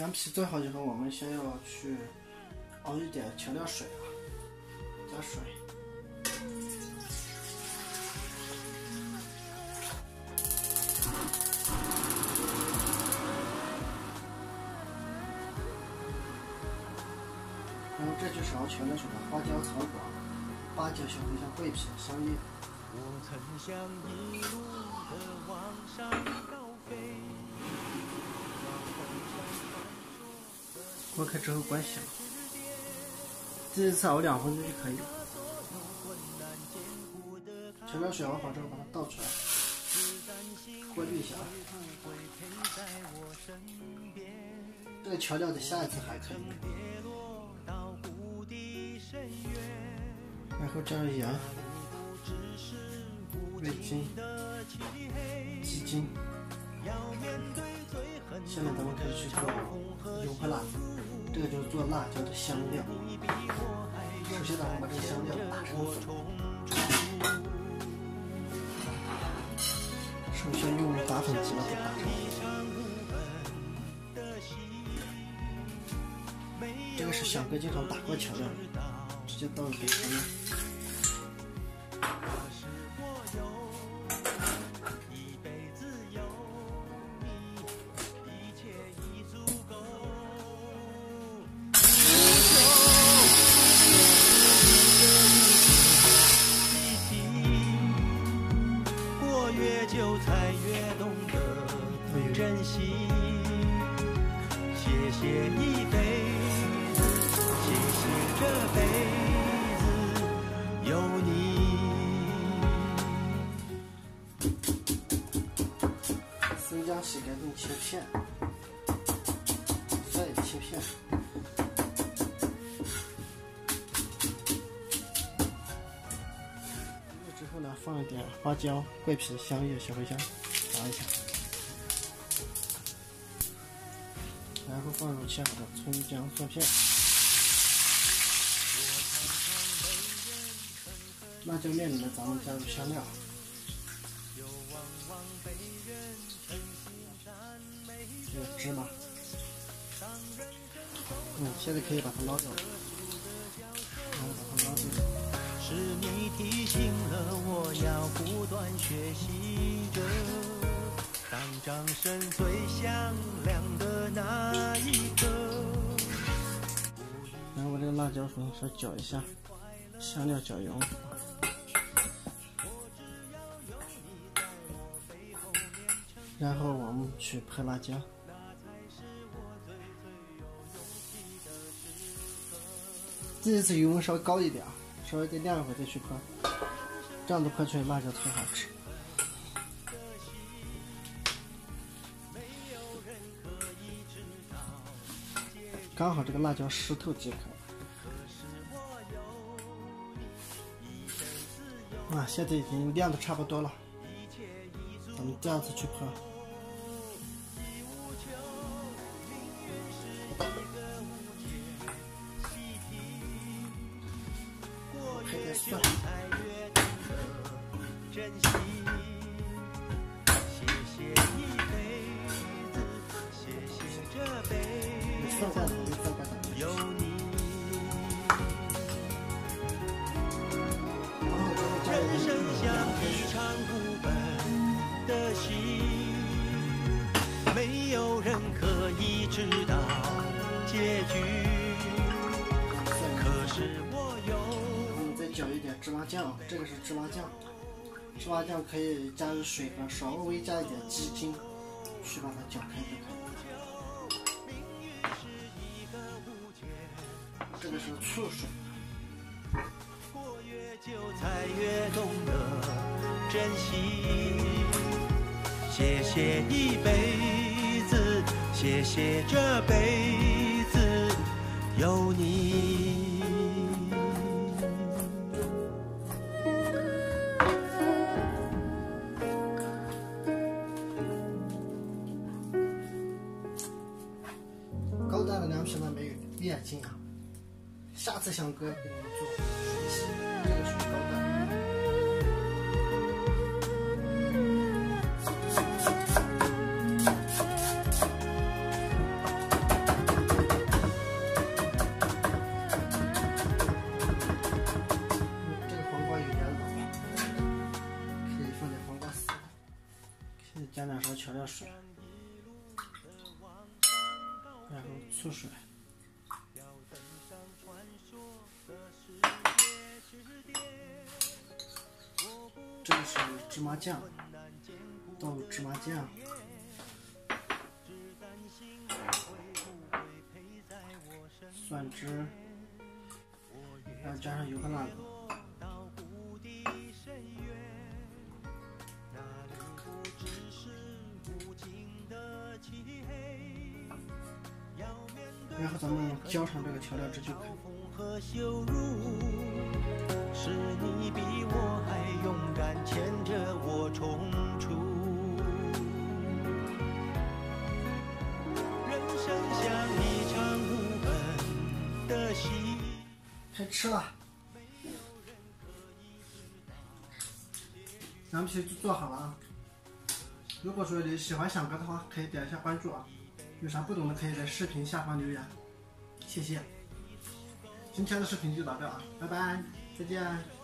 凉皮做好以后，我们先要去熬一点调料水啊，加水。然后这就是熬调料水的花椒、草果、八角、小茴香、桂皮、香叶。 我曾想一路的往上高飞。 锅开之后关小，这一次熬2分钟就可以了。调料水熬好之后，把它倒出来，过滤一下。这个调料的下一次还可以。然后加入盐、味精、鸡精。下面咱们开始去做油和辣子，这个就是做辣椒的香料。首先咱们把这个香料打成粉，首先用打粉机把它打成粉。这个是小哥经常打过调料，直接倒入给调料。 就才越懂得珍惜，谢谢一辈子，谢谢这辈子有你。 生姜洗干净切片，蒜也切片。之后呢，放一点花椒、桂皮、香叶、小茴香，炸一下，然后放入切好的葱、姜、蒜片。辣椒面里面咱们加入香料，还有芝麻。现在可以把它捞掉，然后把它捞进去。 是你提醒了我要不断学习着，当掌声最响亮的那一刻。 然后把这个辣椒粉稍搅一下，香料搅匀。然后我们去拍辣椒。这一次油温稍微高一点，稍微再晾一会儿再去拍，这样子拍出来辣椒特别好吃。刚好这个辣椒湿透即可。现在已经晾的差不多了，咱们第二次去拍。配点蒜。有你，人生像一场无本的戏，没有人可以知道结局。可是我有。再搅一点芝麻酱，这个是芝麻酱。芝麻酱可以加入水和稍微加一点鸡精，去把它搅开就可以。这个是醋水。越久才越懂得珍惜，谢谢一辈子，谢谢这辈子有你。高端的凉皮呢没有面筋啊。下次翔哥给你们做水洗，这个属于高端。 加2勺调料水，然后醋水。这个是芝麻酱，豆芝麻酱。蒜汁，然后加上油和辣子。然后咱们浇上这个调料汁就可以。 是你比我还勇敢，牵着我冲出人生像一场无本的戏。 开吃了，咱们其实做好了啊。如果说你喜欢响哥的话，可以点一下关注啊。有啥不懂的可以在视频下方留言，谢谢。今天的视频就到这啊，拜拜，再见。